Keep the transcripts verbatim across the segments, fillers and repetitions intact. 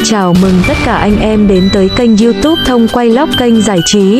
Chào mừng tất cả anh em đến tới kênh YouTube Thông Quay Lóc, kênh giải trí.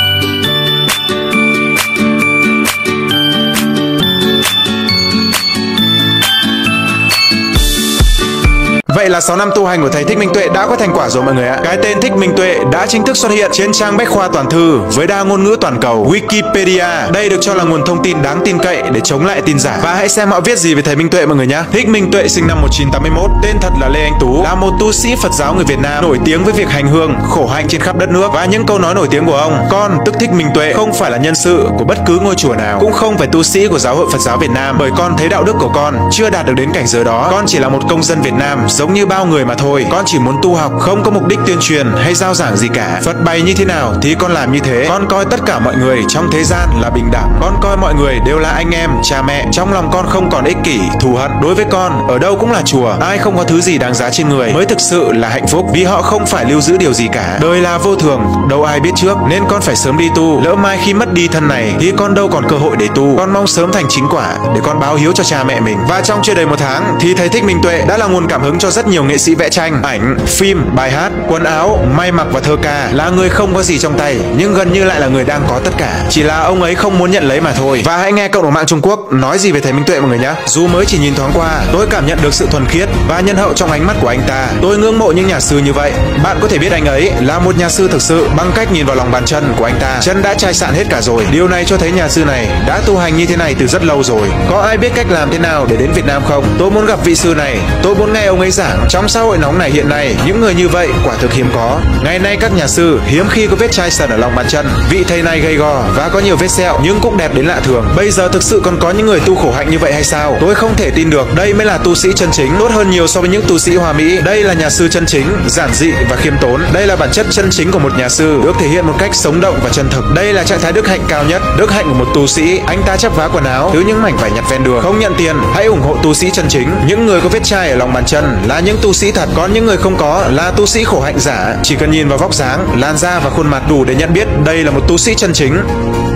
Vậy là sáu năm tu hành của thầy Thích Minh Tuệ đã có thành quả rồi mọi người ạ. Cái tên Thích Minh Tuệ đã chính thức xuất hiện trên trang Bách khoa toàn thư với đa ngôn ngữ toàn cầu Wikipedia. Đây được cho là nguồn thông tin đáng tin cậy để chống lại tin giả. Và hãy xem họ viết gì về thầy Minh Tuệ mọi người nhé. Thích Minh Tuệ sinh năm một nghìn chín trăm tám mươi mốt, tên thật là Lê Anh Tú, là một tu sĩ Phật giáo người Việt Nam nổi tiếng với việc hành hương, khổ hạnh trên khắp đất nước. Và những câu nói nổi tiếng của ông: con tức Thích Minh Tuệ không phải là nhân sự của bất cứ ngôi chùa nào, cũng không phải tu sĩ của Giáo hội Phật giáo Việt Nam, bởi con thấy đạo đức của con chưa đạt được đến cảnh giới đó. Con chỉ là một công dân Việt Nam giống như bao người mà thôi. Con chỉ muốn tu học, không có mục đích tuyên truyền hay giao giảng gì cả. Phật bày như thế nào thì con làm như thế. Con coi tất cả mọi người trong thế gian là bình đẳng. Con coi mọi người đều là anh em, cha mẹ. Trong lòng con không còn ích kỷ, thù hận. Đối với con, ở đâu cũng là chùa. Ai không có thứ gì đáng giá trên người mới thực sự là hạnh phúc, vì họ không phải lưu giữ điều gì cả. Đời là vô thường, đâu ai biết trước, nên con phải sớm đi tu. Lỡ mai khi mất đi thân này thì con đâu còn cơ hội để tu. Con mong sớm thành chính quả để con báo hiếu cho cha mẹ mình. Và trong chưa đầy một tháng thì thầy Thích Minh Tuệ đã là nguồn cảm hứng cho rất nhiều nghệ sĩ vẽ tranh, ảnh, phim, bài hát, quần áo, may mặc và thơ ca. Là người không có gì trong tay nhưng gần như lại là người đang có tất cả, chỉ là ông ấy không muốn nhận lấy mà thôi. Và hãy nghe cộng đồng mạng Trung Quốc nói gì về thầy Minh Tuệ mọi người nhé. Dù mới chỉ nhìn thoáng qua, tôi cảm nhận được sự thuần khiết và nhân hậu trong ánh mắt của anh ta. Tôi ngưỡng mộ những nhà sư như vậy. Bạn có thể biết anh ấy là một nhà sư thực sự bằng cách nhìn vào lòng bàn chân của anh ta. Chân đã chai sạn hết cả rồi. Điều này cho thấy nhà sư này đã tu hành như thế này từ rất lâu rồi. Có ai biết cách làm thế nào để đến Việt Nam không? Tôi muốn gặp vị sư này. Tôi muốn nghe ông ấy giảng. Trong xã hội nóng này hiện nay, những người như vậy quả thực hiếm có. Ngày nay các nhà sư hiếm khi có vết chai sần ở lòng bàn chân. Vị thầy này gầy gò và có nhiều vết sẹo nhưng cũng đẹp đến lạ thường. Bây giờ thực sự còn có những người tu khổ hạnh như vậy hay sao? Tôi không thể tin được. Đây mới là tu sĩ chân chính, tốt hơn nhiều so với những tu sĩ hoa mỹ. Đây là nhà sư chân chính, giản dị và khiêm tốn. Đây là bản chất chân chính của một nhà sư, được thể hiện một cách sống động và chân thực. Đây là trạng thái đức hạnh cao nhất, đức hạnh của một tu sĩ. Anh ta chắp vá quần áo, thứ những mảnh vải nhặt ven đường, không nhận tiền. Hãy ủng hộ tu sĩ chân chính. Những người có vết chai ở lòng bàn chân là những tu sĩ thật, còn những người không có là tu sĩ khổ hạnh giả. Chỉ cần nhìn vào vóc dáng, làn da và khuôn mặt đủ để nhận biết đây là một tu sĩ chân chính.